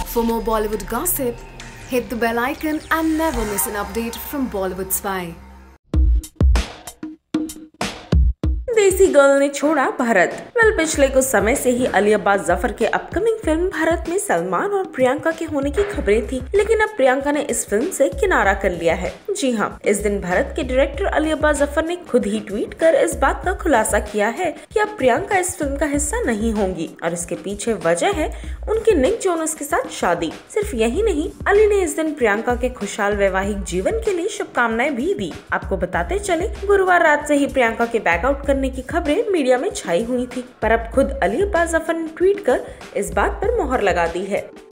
For more Bollywood gossip, hit the bell icon and never miss an update from Bollywood Spy. Desi girl ने छोड़ा भारत। पिछले कुछ समय से ही अली अब्बास जफर के अपकमिंग फिल्म भारत में सलमान और प्रियंका के होने की खबरें थी, लेकिन अब प्रियंका ने इस फिल्म से किनारा कर लिया है। जी हाँ, इस दिन भारत के डायरेक्टर अली अब्बास जफर ने खुद ही ट्वीट कर इस बात का खुलासा किया है कि अब प्रियंका इस फिल्म का हिस्सा नहीं होंगी और इसके पीछे वजह है उनके निक जोनस के साथ शादी। सिर्फ यही नहीं, अली ने इस दिन प्रियंका के खुशहाल वैवाहिक जीवन के लिए शुभकामनाएं भी दी। आपको बताते चले, गुरुवार रात से ही प्रियंका के बैकआउट करने की खबरें मीडिया में छाई हुई थी, पर अब खुद अली अब्बास जफर ने ट्वीट कर इस बात पर मोहर लगा दी है।